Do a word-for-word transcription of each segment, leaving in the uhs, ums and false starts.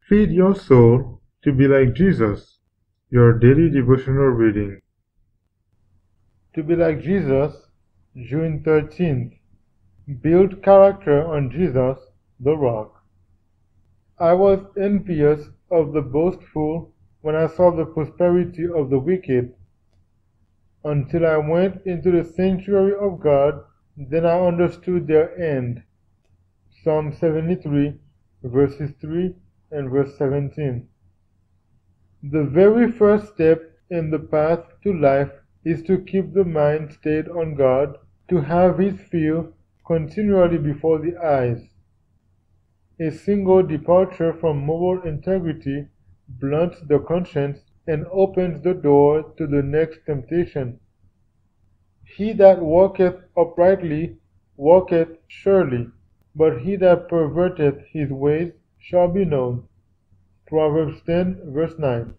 Feed your soul to be like Jesus. Your daily devotional reading. To be like Jesus, June thirteenth. Build character on Jesus, the rock. I was envious of the boastful when I saw the prosperity of the wicked. Until I went into the sanctuary of God, then I understood their end. Psalm seventy-three, verses three and verse seventeen. The very first step in the path to life is to keep the mind stayed on God, to have His fear continually before the eyes. A single departure from moral integrity blunts the conscience and opens the door to the next temptation. He that walketh uprightly walketh surely, but he that perverteth his ways shall be known. Proverbs ten, verse nine.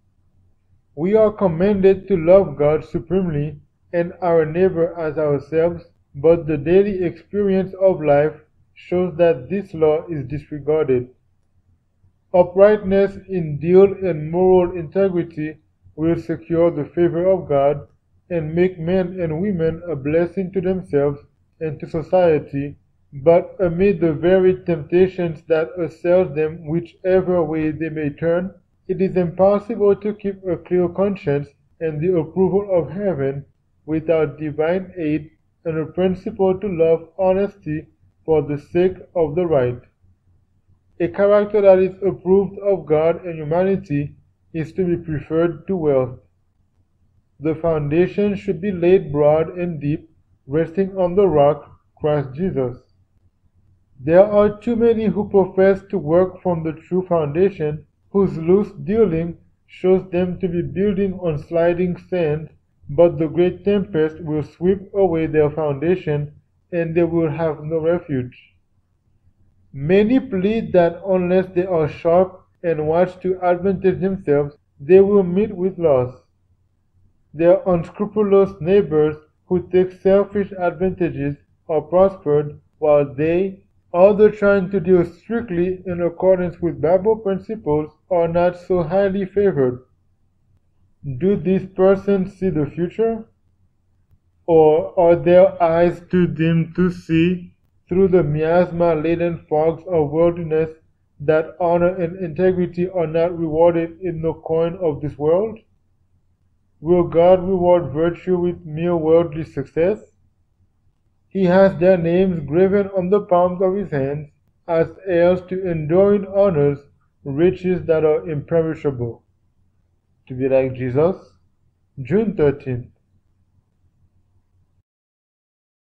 We are commanded to love God supremely and our neighbor as ourselves, but the daily experience of life shows that this law is disregarded. Uprightness in deal and moral integrity will secure the favor of God and make men and women a blessing to themselves and to society, but amid the very temptations that assail them whichever way they may turn, it is impossible to keep a clear conscience and the approval of heaven without divine aid and a principle to love honesty for the sake of the right. A character that is approved of God and humanity is to be preferred to wealth. The foundation should be laid broad and deep, resting on the rock, Christ Jesus. There are too many who profess to work from the true foundation, whose loose dealing shows them to be building on sliding sand, but the great tempest will sweep away their foundation, and they will have no refuge. Many plead that unless they are sharp and watch to advantage themselves, they will meet with loss. Their unscrupulous neighbors who take selfish advantages are prospered, while they, although trying to deal strictly in accordance with Bible principles, are not so highly favored. Do these persons see the future? Or are their eyes too dim to see, through the miasma-laden fogs of worldliness, that honor and integrity are not rewarded in the coin of this world? Will God reward virtue with mere worldly success? He has their names graven on the palms of his hands, as heirs to enduring honors, riches that are imperishable. To be like Jesus, June thirteenth.